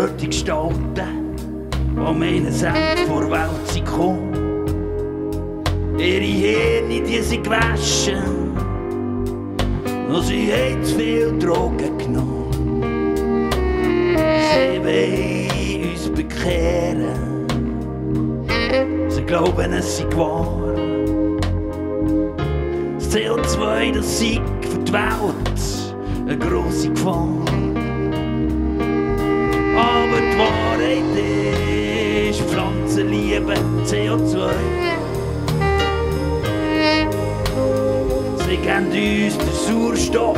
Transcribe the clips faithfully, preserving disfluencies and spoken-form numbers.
hörte Gestalten, die meinen sind vor Welt sind gekommen. Ihre Hirne, die sind gewaschen, und sie haben zu viel Drogen genommen. Sie wollen uns bekehren, sie glauben, es sei wahr. Das C O zwei, das sei für die Welt eine grosse Gefahr. Aber die Wahrheit ist, Pflanzen lieben C O zwei. Sie geben uns den Sauerstoff,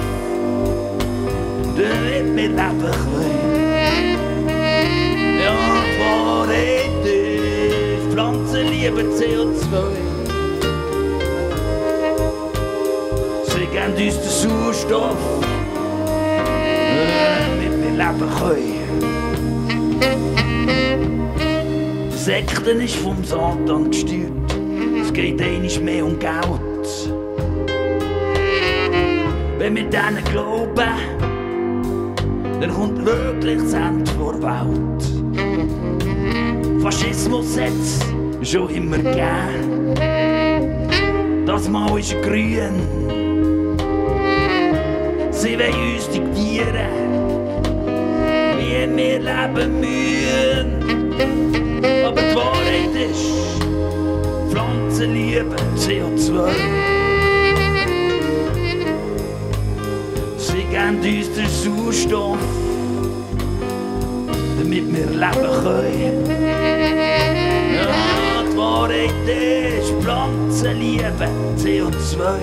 damit wir leben können. Ja, die Wahrheit ist, Pflanzen lieben C O zwei. Sie geben uns den Sauerstoff, damit wir leben können. Die Sekte ist vom Satan gesteuert, es geht einmal mehr um Geld. Wenn wir denen glauben, dann kommt wirklich das Ende der Welt. Faschismus hat es schon immer gegeben. Das Mal ist grün. Sie wollen uns diktieren, wie wir leben müssen. Aber die Wahrheit ist, Pflanzen lieben C O zwei. Sie geben uns den Sauerstoff, damit wir leben können. Ja, die Wahrheit ist, Pflanzen lieben C O zwei.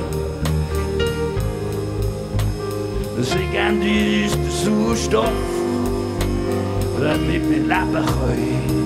Sie geben uns den Sauerstoff, damit wir leben können.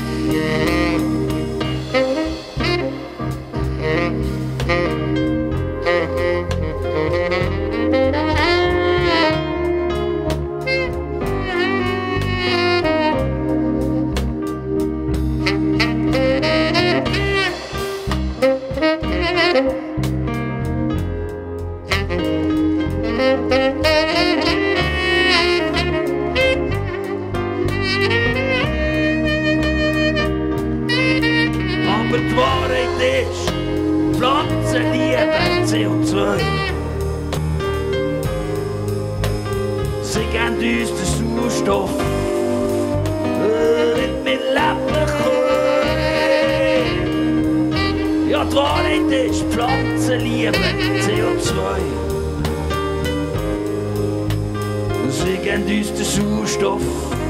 Aber die Wahrheit ist, Pflanzen lieben C O zwei. Sie geben uns den Sauerstoff, damit wir leben können. Ja, die Wahrheit ist, Pflanzen lieben C O zwei. Sie geben uns den Sauerstoff,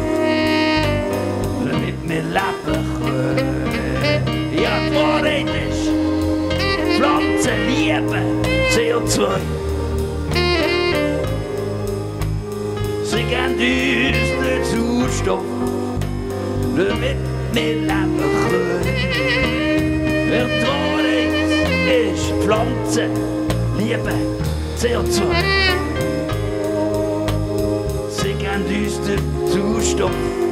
damit wir leben können. Ja, die Wahrheit ist, Pflanzen lieben C O zwei. Sie geben uns den Sauerstoff, damit wir leben können. Ja, die Wahrheit ist, Pflanzen lieben C O zwei. Sie geben uns den Sauerstoff,